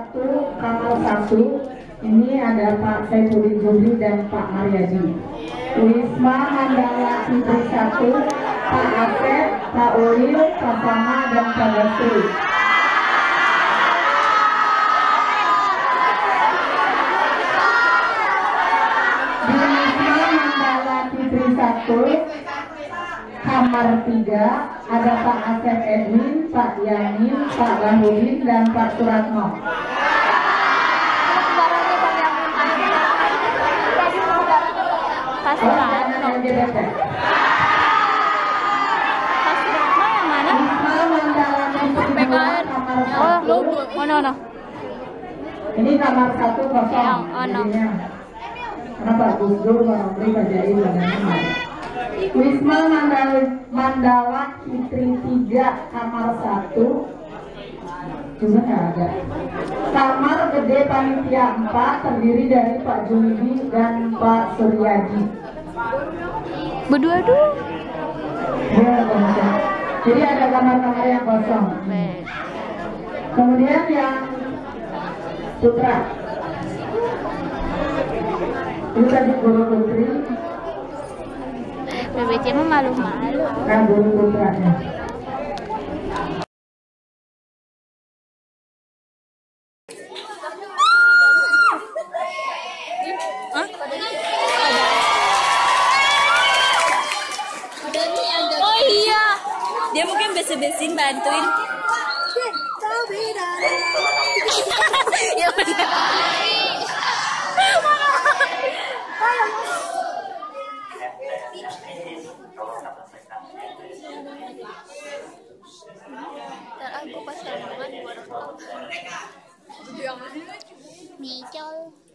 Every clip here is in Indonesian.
kamar 1. Ini ada Pak Saifullah Juri dan Pak Mariadi. Wisma Mandala Fitri 1, Pak Asep, Pak Ulil, Pak Sama, dan Pak Gastri. Di Wisma Mandala Fitri 1, kamar 3, ada Pak Asep Edwin, Pak Yamin, Pak Bahudin, dan Pak Suratno. Pak Suratno. Pak Suratno yang mana? PKN. Oh, logo. Mana? Ini kamar 1 kosong. Yang ono. Karena Pak Gus Dur, Pak Romli, Pak Jail, dan lain-lain. Wisma Mandala Fitri 3, kamar 1 juga nggak ada. Kamar gede panitia 4 terdiri dari Pak Junidi dan Pak Suryadi. Berdua dulu. Ya, kosong. Jadi ada kamar-kamar yang kosong. Kemudian yang putra. Ini tadi guru putri. BBC mah malu-malu. Nah, guru putranya. Oh iya, dia mungkin besi-besin bantuin. Ya benar. Dan aku pas dengan 200 tahun. Micol.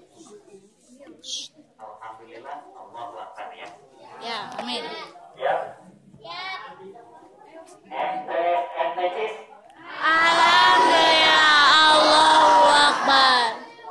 Alhamdulillah, Allah Akbar ya. Ya, amin. Ya. Ente Cis. Alhamdulillah, Allahu Akbar.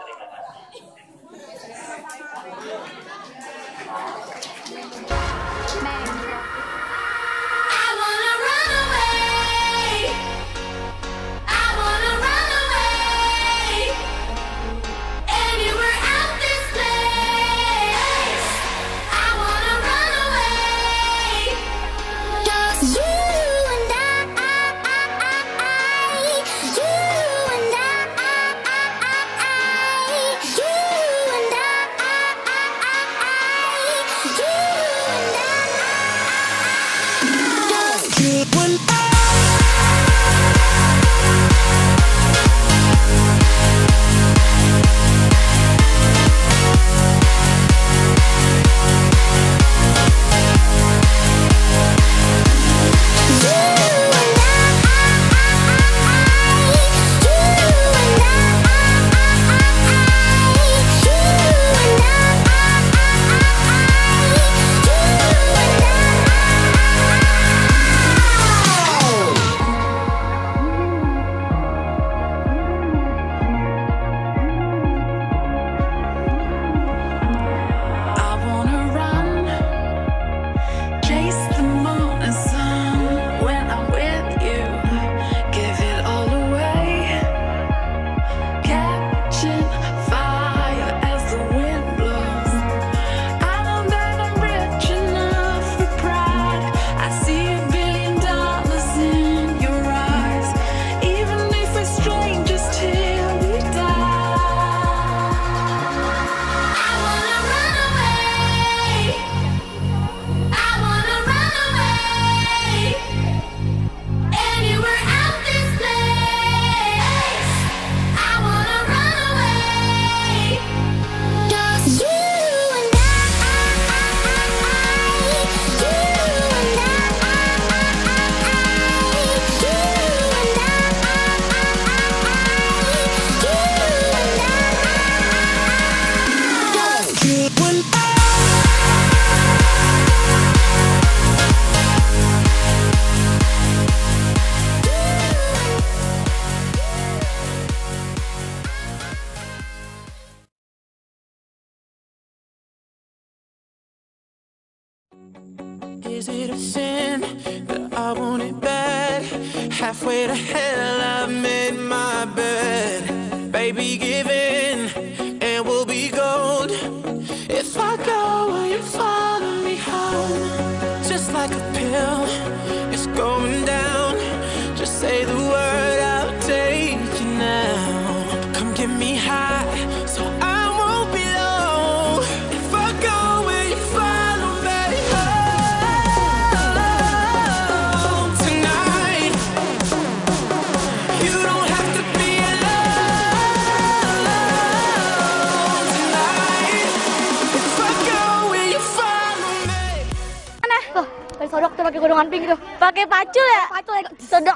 Is it a sin that I want it bad? Halfway to hell, I made my bed. Baby, Baby, give in, and we'll be gold. If I go, will you follow me home? Just like a pill, it's going down. Just say the word, I'll take you now. Come get me high, so I won't be low. If I go, will you follow me home tonight? You don't have to be alone tonight. If I go, will you follow me? Tuh, sodok tuh pakai godongan pink tuh. Pakai pacul ya? Pacul ya, sodok.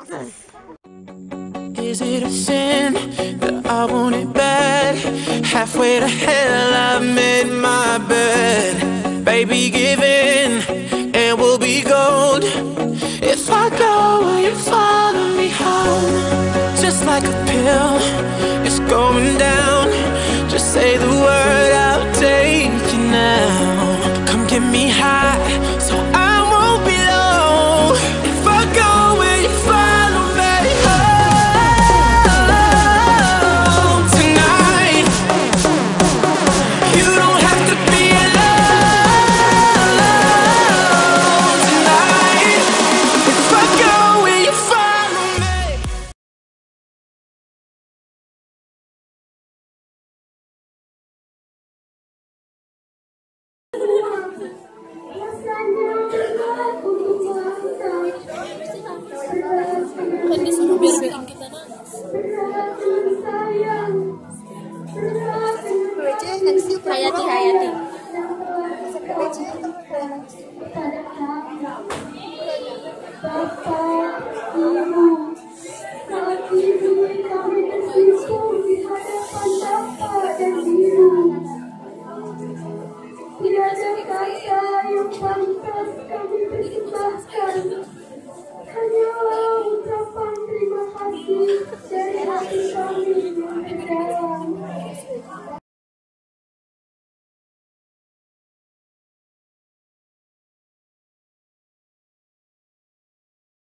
Is it a sin that I want it bad? Halfway to hell, I've made my bed. Baby, give in, and we'll be gold. If I go, will you follow me home? Just like a pill, it's going down.